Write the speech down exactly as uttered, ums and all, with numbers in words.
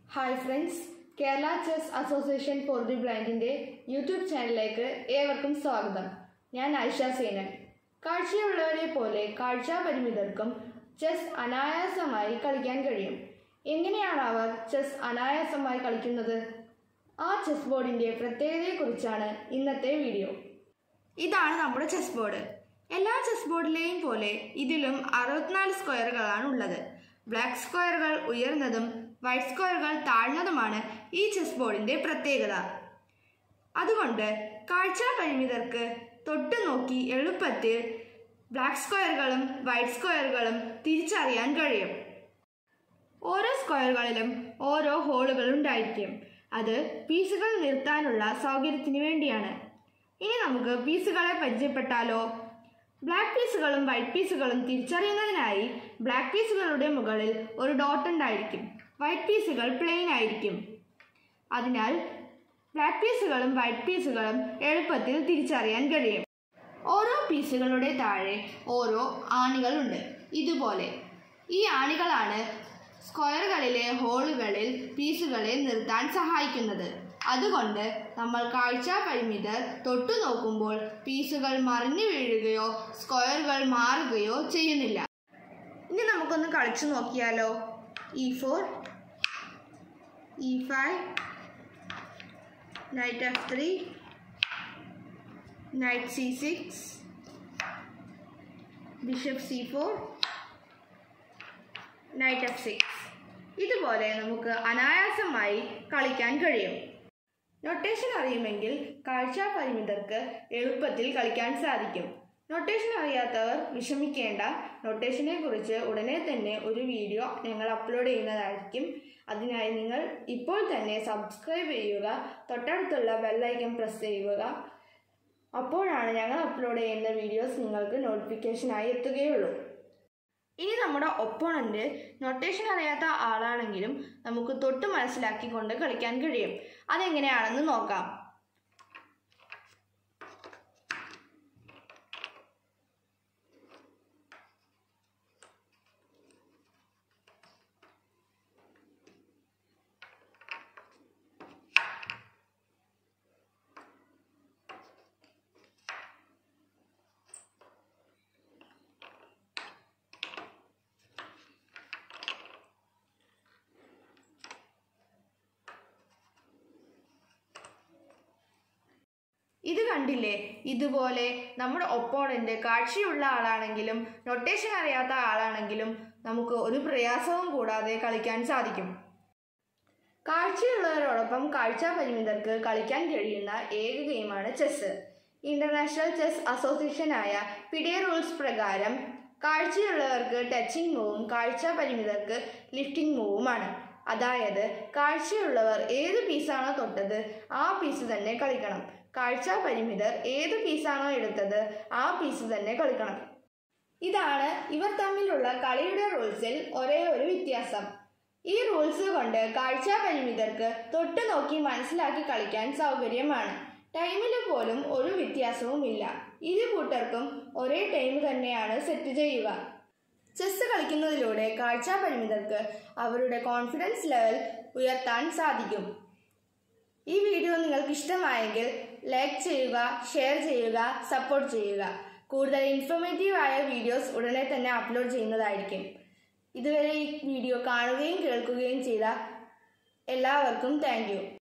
Hi friends, Kerala Chess Association for the Blindന്റെ YouTube ചാനലിലേക്ക് ഏവർക്കും സ്വാഗതം. ഞാൻ ആയിഷ സേനൻ. കാഴ്ചയുള്ളവരെ പോലെ കാഴ്ചാപരിമിതർക്കും ചെസ് അനായാസമായി കളിക്കാൻ കഴിയും. എങ്ങനെയാണ് അവർ ചെസ് അനായാസമായി കളിക്കുന്നത്? ആ ചെസ് ബോർഡിന്റെ പ്രത്യേകതയെക്കുറിച്ചാണ് ഇന്നത്തെ വീഡിയോ. ഇതാണ് നമ്മുടെ ചെസ് ബോർഡ്. എല്ലാ ചെസ് ബോർഡിലെയും പോലെ ഇതിലും അറുപത്തിനാല് സ്ക്വയറുകളാണ് ഉള്ളത്. ബ്ലാക്ക് സ്ക്വയറുകൾ ഉയർന്നതും വൈറ്റ് സ്ക്വയറുകൾ താഴ്ന്നതുമാണ് ഈ ചെസ് ബോർഡിന്റെ പ്രത്യേകത. അതുകൊണ്ട് കാഴ്ചാ പരിമിതർക്ക് തൊട്ടു നോക്കി എളുപ്പത്തിൽ ബ്ലാക്ക് സ്ക്വയറുകളും വൈറ്റ് സ്ക്വയറുകളും തിരിച്ചറിയാൻ കഴിയും. ഓരോ സ്ക്വയറുകളിലും ഓരോ ഹോളുകൾ ഉണ്ടായിരിക്കും. അത് പീസുകൾ നിർത്താനുള്ള സൗകര്യത്തിന് വേണ്ടിയാണ്. ഇനി നമുക്ക് പീസുകളെ പരിചയപ്പെട്ടാലോ? ബ്ലാക്ക് പീസുകളും വൈറ്റ് പീസുകളും തിരിച്ചറിയുന്നതിനായി ബ്ലാക്ക് പീസുകളുടെ മുകളിൽ ഒരു ഡോട്ട് ഉണ്ടായിരിക്കും. വൈറ്റ് പീസുകൾ പ്ലെയിൻ ആയിരിക്കും. അതിനാൽ ബ്ലാക്ക് പീസുകളും വൈറ്റ് പീസുകളും എളുപ്പത്തിൽ തിരിച്ചറിയാൻ കഴിയും. ഓരോ പീസുകളുടെ താഴെ ഓരോ ആണികളുണ്ട്. ഇതുപോലെ ഈ ആണികളാണ് സ്ക്വയറുകളിലെ ഹോളുകളിൽ പീസുകളെ നിർത്താൻ സഹായിക്കുന്നത്. അതുകൊണ്ട് നമ്മൾ കാഴ്ചാ പരിമിതർ തൊട്ടു നോക്കുമ്പോൾ പീസുകൾ മറിഞ്ഞു വീഴുകയോ സ്ക്വയറുകൾ മാറുകയോ ചെയ്യുന്നില്ല. ഇനി നമുക്കൊന്ന് കളിച്ചു നോക്കിയാലോ? E four, E five, knight F three, knight C six, bishop C four, knight F six. ഇതുപോലെ നമുക്ക് അനായാസമായി കളിക്കാൻ കഴിയും. നൊട്ടേഷൻ അറിയുമെങ്കിൽ കാഴ്ചാ പരിമിതർക്ക് എളുപ്പത്തിൽ കളിക്കാൻ സാധിക്കും. നൊട്ടേഷൻ അറിയാത്തവർ വിഷമിക്കേണ്ട. നൊട്ടേഷനെ കുറിച്ച് ഉടനെ തന്നെ ഒരു വീഡിയോ ഞങ്ങൾ അപ്ലോഡ് ചെയ്യുന്നതായിരിക്കും. അതിനായി നിങ്ങൾ ഇപ്പോൾ തന്നെ സബ്സ്ക്രൈബ് ചെയ്യുക, തൊട്ടടുത്തുള്ള ബെല്ലൈക്കൺ പ്രസ് ചെയ്യുക. അപ്പോഴാണ് ഞങ്ങൾ അപ്ലോഡ് ചെയ്യുന്ന വീഡിയോസ് നിങ്ങൾക്ക് നോട്ടിഫിക്കേഷനായി എത്തുകയുള്ളൂ. ഇനി നമ്മുടെ ഒപ്പോണന്റ് നൊട്ടേഷൻ അറിയാത്ത ആളാണെങ്കിലും നമുക്ക് തൊട്ട് മനസ്സിലാക്കിക്കൊണ്ട് കളിക്കാൻ കഴിയും. അതെങ്ങനെയാണെന്ന് നോക്കാം. ഇത് കണ്ടില്ലേ? ഇതുപോലെ നമ്മുടെ ഒപ്പോണന്റ് കാഴ്ചയുള്ള ആളാണെങ്കിലും നൊട്ടേഷൻ അറിയാത്ത ആളാണെങ്കിലും നമുക്ക് ഒരു പ്രയാസവും കൂടാതെ കളിക്കാൻ സാധിക്കും. കാഴ്ചയുള്ളവരോടൊപ്പം കാഴ്ചാ പരിമിതർക്ക് കളിക്കാൻ കഴിയുന്ന ഏക ഗെയിമാണ് ചെസ്സ്. ഇന്റർനാഷണൽ ചെസ് അസോസിയേഷനായ ഫിഡെ റൂൾസ് പ്രകാരം കാഴ്ചയുള്ളവർക്ക് ടച്ചിങ് മൂവും കാഴ്ചാ പരിമിതർക്ക് ലിഫ്റ്റിംഗ് മൂവുമാണ്. അതായത് കാഴ്ചയുള്ളവർ ഏത് പീസാണോ തൊട്ടത് ആ പീസ് തന്നെ കളിക്കണം. കാഴ്ചാ പരിമിതർ ഏത് പീസാണോ എടുത്തത് ആ പീസ് തന്നെ കളിക്കണം. ഇതാണ് ഇവർ തമ്മിലുള്ള കളിയുടെ റൂൾസിൽ ഒരേ ഒരു വ്യത്യാസം. ഈ റൂൾസ് കൊണ്ട് കാഴ്ചാ പരിമിതർക്ക് തൊട്ടു നോക്കി മനസ്സിലാക്കി കളിക്കാൻ സൗകര്യമാണ്. ടൈമിന് പോലും ഒരു വ്യത്യാസവും ഇല്ല. ഇരു കൂട്ടർക്കും ഒരേ ടൈം തന്നെയാണ് സെറ്റ് ചെയ്യുക. ചെസ് കളിക്കുന്നതിലൂടെ കാഴ്ചാ പരിമിതർക്ക് അവരുടെ കോൺഫിഡൻസ് ലെവൽ ഉയർത്താൻ സാധിക്കും. ഈ വീഡിയോ നിങ്ങൾക്ക് ഇഷ്ടമായെങ്കിൽ ലൈക്ക് ചെയ്യുക, ഷെയർ ചെയ്യുക, സപ്പോർട്ട് ചെയ്യുക. കൂടുതൽ ഇൻഫോർമേറ്റീവ് ആയ വീഡിയോസ് ഉടനെ തന്നെ അപ്ലോഡ് ചെയ്യുന്നതായിരിക്കും. ഇതുവരെ ഈ വീഡിയോ കാണുകയും കേൾക്കുകയും ചെയ്ത എല്ലാവർക്കും താങ്ക് യു.